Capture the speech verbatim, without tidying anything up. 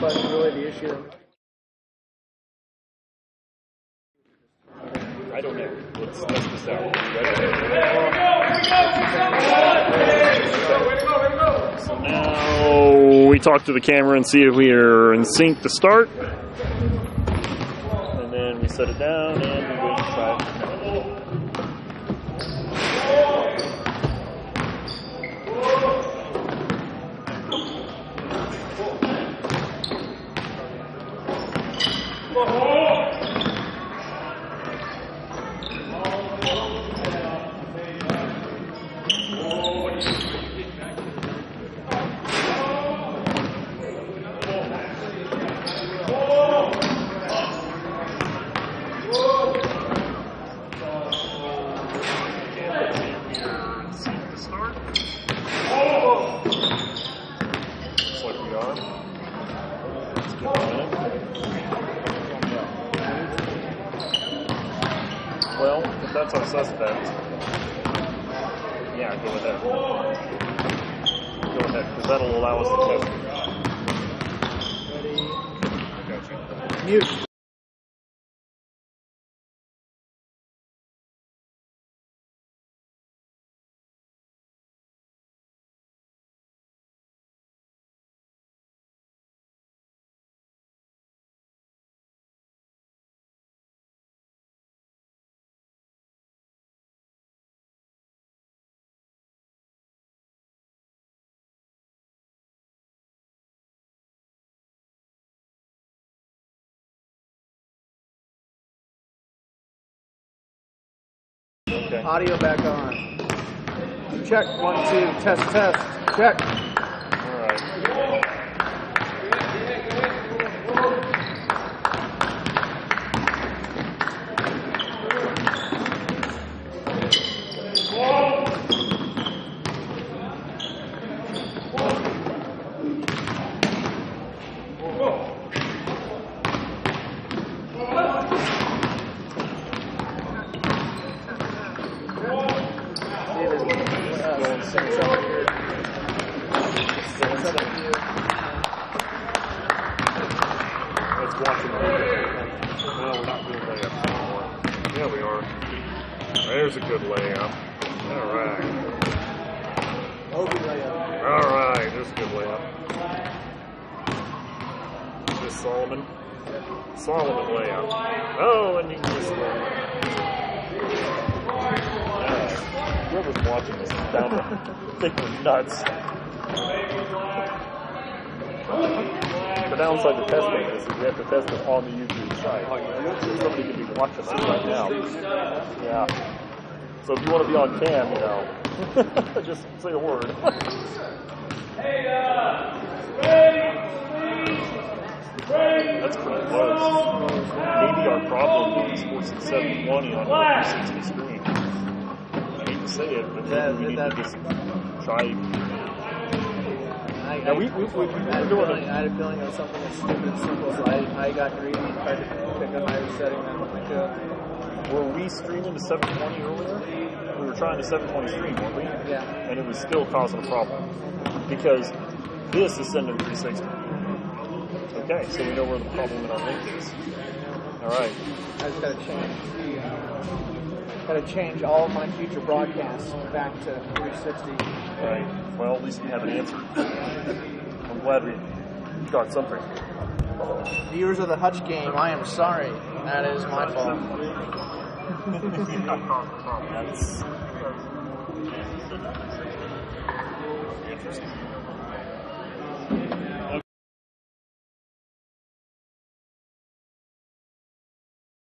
button is really the issue. I don't know. Let's test this out. So now we talk to the camera and see if we are in sync to start. And then we set it down and we wait and try it. Well, if that's our suspect, yeah, go ahead. Go ahead, because that'll allow us to test it. Ready? Mute. Okay. Audio back on. Check. One, two. Test, test. Check. All right. Let's watch it. No, we're not doing layups anymore. Yeah, we are. There's a good layup. All right. Obi layup. All right, there's a good layup. This Solomon. Solomon layup. Oh, and you can just. Uh, whoever's watching this is down to think we're nuts. The downside to testing this is we have to test it on the YouTube site. So somebody could be watching this right now. Yeah. So if you want to be on cam, you know, just say a word. That's pretty close. Maybe our problem is forcing seven twenty on a three sixty screen. I hate to say it, but That, we need that, to just try. I, Now, we, we, we, we I, had were a doing feeling, I had a feeling it was something as stupid and simple, so I, I got greedy and tried to pick a higher setting than what we could. Were we streaming to seven twenty earlier? We were trying to seven twenty stream, weren't we? Yeah. And it was still causing a problem. Because this is sending three sixty. Okay, so we know where the problem in our link is. Alright. I just gotta change. Gotta change all of my future broadcasts back to three sixty. Right. Well, at least we have an answer. I'm glad we got something. Viewers of the Hutch game, I am sorry. That is my fault. That's interesting.